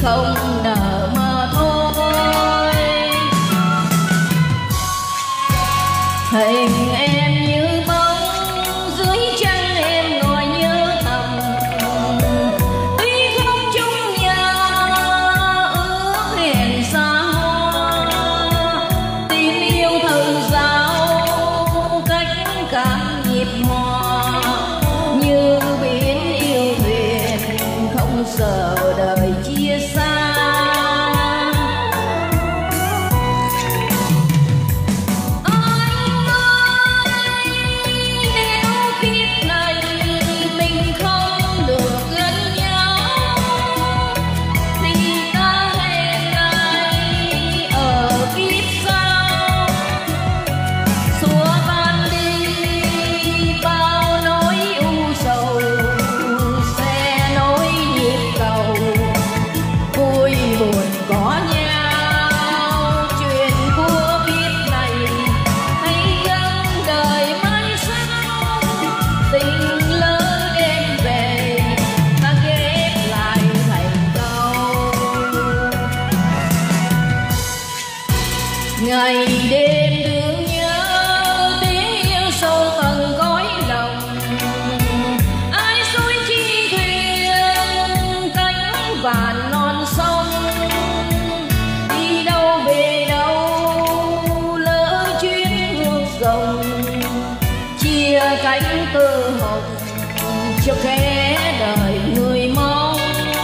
không nở mà thôi. Hình em như bóng dưới chân em ngồi nhớ thầm, tuy không chung nhà ước hẹn xa hoa, tình yêu thời giao cách cảm nhịp hòa, như biển yêu thuyền không sợ đời chia xa. Ngày đêm thương nhớ tiếng yêu sâu tận cõi lòng, ai xuôi chi thuyền cánh vạn non sông, đi đâu về đâu lỡ chuyến ngược dòng, chia cánh tơ hồng cho kẻ đời người mong.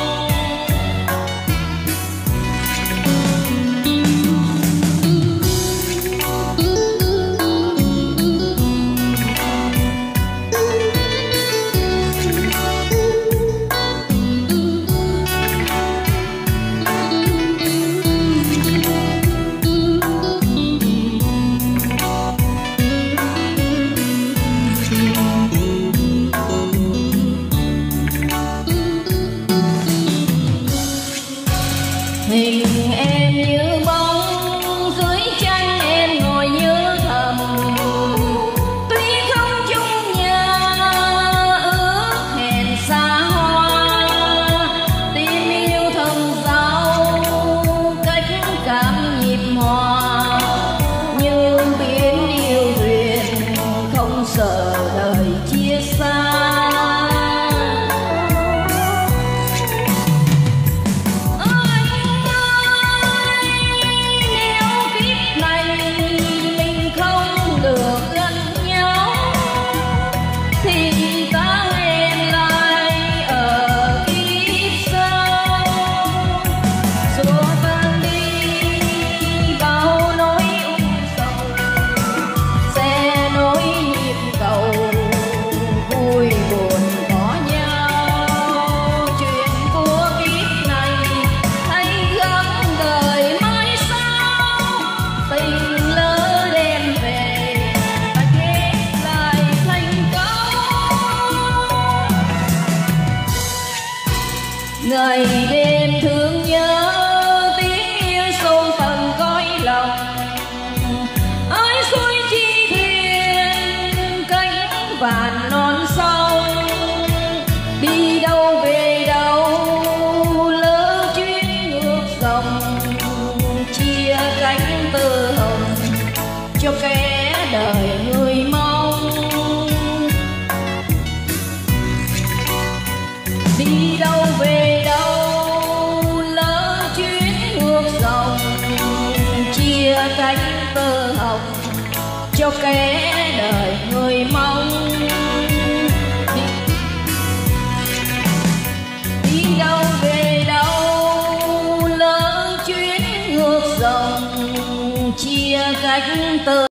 Hình em như bóng dưới chân em ngồi nhớ thầm, tuy không chung nhà ước hẹn xa hoa, tình yêu thầm giao cách cảm nhịp hòa, như biển yêu thuyền không sợ đời chia xa. Ngày đêm thương nhớ tiếng yêu sâu tận cõi lòng, ai xuôi chi thuyền cánh vạn non sông, đi đâu về đâu lỡ chuyến ngược dòng, chia cánh tơ hồng cho kẻ đời người mong. Đi đâu về đâu lỡ chuyến ngược dòng, chia cánh tơ hồng cho kẻ đời người mong. Đi đâu về đâu lỡ chuyến ngược dòng, chia cánh tơ